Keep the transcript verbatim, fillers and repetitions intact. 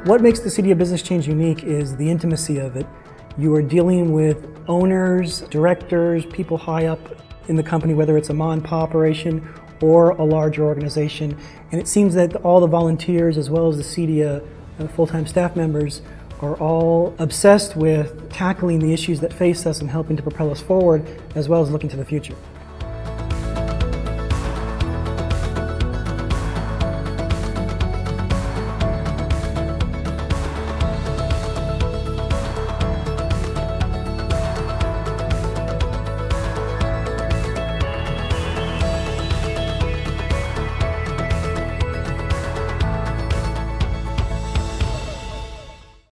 What makes the Cedia Business Change unique is the intimacy of it. You are dealing with owners, directors, people high up in the company, whether it's a mom and pop operation or a larger organization. And it seems that all the volunteers, as well as the Cedia uh, full-time staff members, are all obsessed with tackling the issues that face us and helping to propel us forward, as well as looking to the future.